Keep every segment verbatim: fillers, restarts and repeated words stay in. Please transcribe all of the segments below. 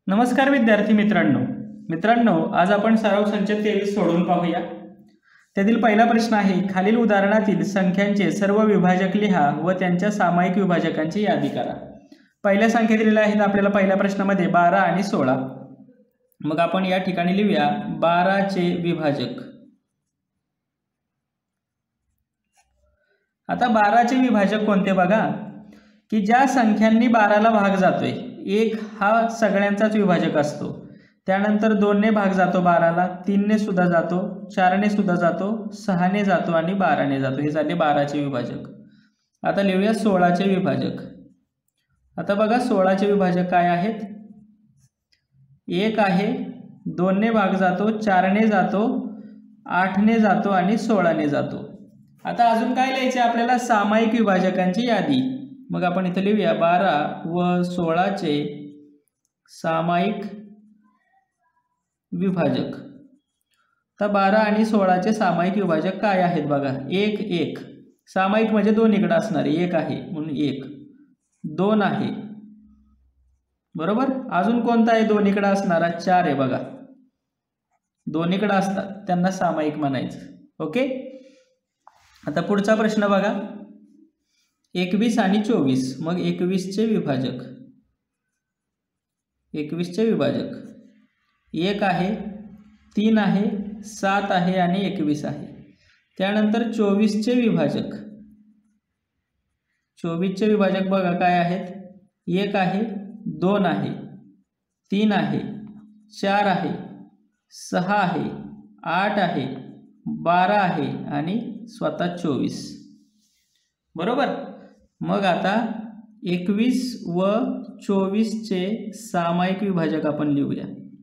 नमस्कार विद्यार्थी मित्रांनो मित्रांनो आज आपण सराव संच तेवीस सोडवून पाहूया। त्यातील पहिला प्रश्न आहे, खालील उदाहरणातील संख्यांचे सर्व विभाजक लिहा व त्यांच्या सामायिक विभाजकांची यादी करा। पहिल्या संख्या दिलेल्या आहेत आपल्याला पहिल्या प्रश्नामध्ये बारा आणि सोळा। मग आपण या ठिकाणी लिहूया बारा चे विभाजक। आता बारा चे विभाजक कोणते बघा, की ज्या संख्यांनी बारा ला भाग जातोय, एक हा सगळ्यांचाच विभाजक असतो, त्यानंतर दोन ने भाग जातो बारा ला, तीन ने सुद्धा जातो, चार ने सुद्धा जातो, सहा ने जातो आणि बारा ने जातो। हे झाले बारा चे विभाजक। आता लिहूया सोळा चे विभाजक। आता बघा सोळा चे विभाजक काय आहेत, एक आहे, दोन ने भाग जातो, चार ने जातो, आठ ने जातो आणि सोळा ने जातो। आता अजून काय लिहायचे आपल्याला, सामायिक विभाजकांची यादी। मग आपण इथे लिहूया बारा व सोळा चे सामायिक विभाजक। तर बारा आणि सोळा चे सामायिक विभाजक काय आहेत बघा, एक एक सामायिक म्हणजे दोन इकडे असणारे, एक आहे म्हणून एक, दोन आहे बरोबर, अजून कोणता आहे दोन इकडे असणारा, चार आहे बघा, दोन इकडे असतात त्यांना सामायिक म्हणायचं। ओके, आता पुढचा प्रश्न बघा, एकवीस आणि चोवीस। मग एकवीस चे विभाजक, एकवीस चे विभाजक एक आहे, तीन आहे, सात आहे आणि एकवीस आहे। त्यानंतर चोवीस चे विभाजक, चोवीस चे विभाजक बघा काय आहेत, एक आहे, दोन आहे, तीन आहे, चार आहे, सहा आहे, आठ आहे, बारा आहे आणि स्वतः चोवीस बरोबर। मग आता एकवीस व चोवीस चे सामायिक विभाजक आपण लिहूया।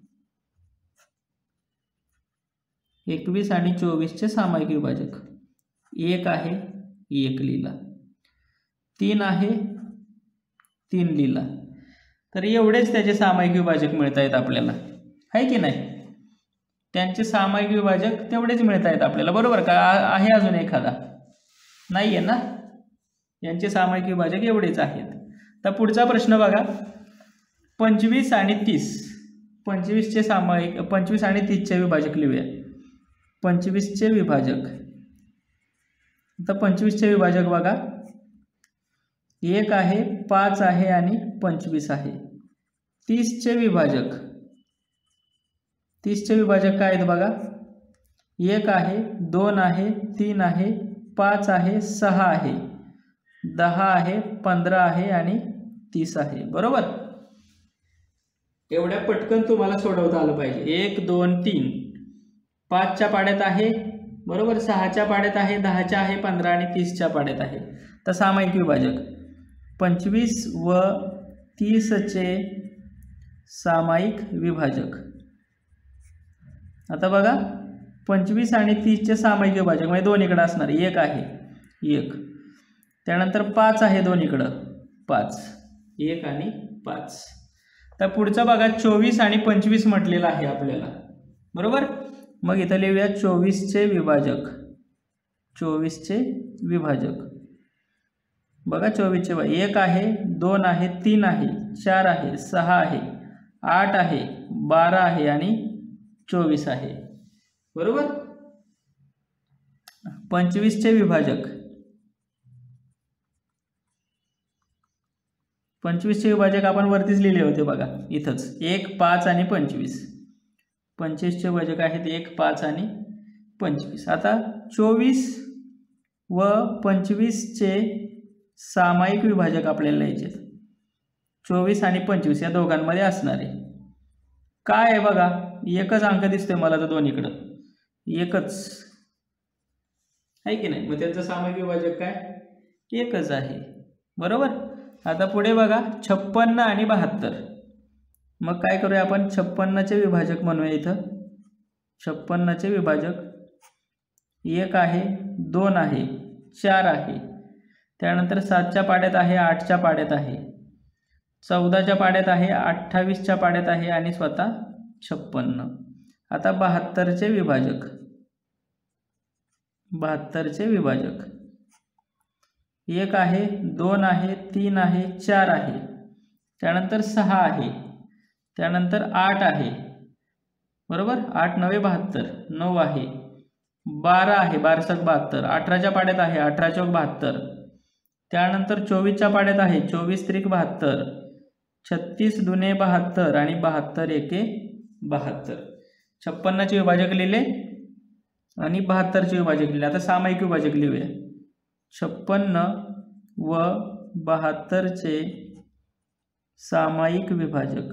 एकवीस आणि चोवीस चे सामायिक विभाजक, एक आहे, एक लिहिला, तीन आहे, तीन लिहिला, तर एवढेच त्याचे सामायिक विभाजक मिळत आहेत आपल्याला, आहे की नाही, त्यांचे सामायिक विभाजक तेवढेच मिळत आहेत आपल्याला बरोबर का, आहे अजून एखादा, नाहीये ना, यांचे सामायिक विभाजक एवढेच आहेत। तर पुढचा प्रश्न बघा, पंचवीस आणि तीस। पंचवीस चे सामायिक, पंचवीस आणि तीस चे विभाजक लिहूया। पंचवीस चे विभाजक, आता पंचवीस चे विभाजक बघा, एक आहे, पाच आहे आणि पंचवीस आहे। तीस चे विभाजक, तीस चे विभाजक काय आहेत बघा, एक आहे, दोन आहे, तीन आहे, पाच आहे, सहा आहे, दहा आहे, पंधरा आहे आणि तीस आहे बरोबर। एवढ्या पटकन तुम्हाला सोडवता आलं पाहिजे। एक दोन तीन, पाचच्या पाड्यात आहे बरोबर, सहाच्या पाड्यात आहे, दहाच्या आहे, पंधरा आणि तीसच्या पाड्यात आहे। तर सामायिक विभाजक पंचवीस व तीस चे सामायिक विभाजक। आता बघा पंचवीस आणि तीस चे सामायिक विभाजक म्हणजे दोन इकडे असणार, एक आहे, एक, त्यानंतर पाच आहे, दोन इकडं, पाच, एक आणि पाच। तर पुढचं बघा चोवीस आणि पंचवीस म्हटलेलं आहे आपल्याला बरोबर। मग इथं लिहूया चोवीस चे विभाजक, चोवीस चे विभाजक बघा, चोवीस चे एक आहे, दोन आहे, तीन आहे, चार आहे, सहा आहे, आठ आहे, बारा आहे आणि चोवीस आहे बरोबर। पंचवीस चे विभाजक, पंचवीस चे विभाजक आपण वरतीच लिहिले होते बघा इथंच, एक, पाच आणि पंचवीस। पंचवीस चे विभाजक आहेत एक, पाच आणि पंचवीस। आता चोवीस व पंचवीस चे सामायिक विभाजक आपल्याला लिहायचे, चोवीस आणि पंचवीस या दोघांमध्ये असणारे काय आहे बघा, एकच अंक दिसतोय मला तर दोन इकडं, एकच आहे की नाही, मग त्यांचं सामायिक विभाजक काय, एकच आहे बरोबर। आता पुढे बघा छप्पन्न आणि बहात्तर। मग काय करूया आपण, छप्पन्न चे विभाजक म्हणूया इथं, छप्पन्न चे विभाजक एक आहे, दोन आहे, चार आहे, त्यानंतर सातच्या पाड्यात आहे, आठच्या पाड्यात आहे, चौदाच्या पाड्यात आहे, अठ्ठावीसच्या पाड्यात आहे आणि स्वतः छप्पन्न। आता बहात्तर चे विभाजक, बहात्तर चे विभाजक एक आहे, दोन आहे, तीन आहे, चार आहे, त्यानंतर सहा आहे, त्यानंतर आठ आहे, बरोबर, आठ नवे बहात्तर, नऊ आहे, बारा आहे, बारसक बहात्तर, अठराच्या पाड्यात आहे, अठरा चौक बहात्तर, त्यानंतर चोवीसच्या पाड्यात आहे, चोवीस त्रिक बहात्तर, छत्तीस दुने बहात्तर आणि बहात्तर एके बहात्तर. छप्पन्नचे विभाजक लिहिले आणि बहात्तरचे विभाजक लिहिले. आता सामायिक विभाजक लिहूया. छप्पन्न व बहात्तरचे सामायिक विभाजक.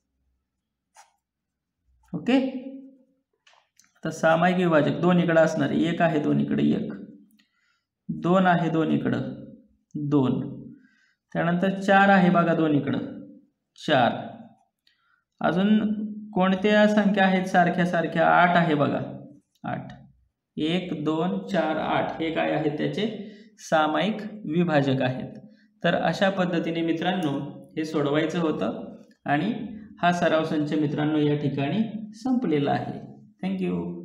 ओके, तर सामायिक विभाजक दोन इकडं असणार, एक आहे दोन इकडे एक, दोन आहे दोन इकडं दोन, त्यानंतर चार आहे बघा दोन इकडं चार. अजून कोणत्या संख्या आहेत सारख्या सारख्या? आठ आहे बघा, आठ, एक दोन चार आठ, हे काय आहेत त्याचे सामायिक विभाजक आहेत. तर अशा पद्धतीने मित्रांनो हे सोडवायचं होतं आणि हा सराव संच मित्रांनो या ठिकाणी संपलेला आहे. थँक्यू.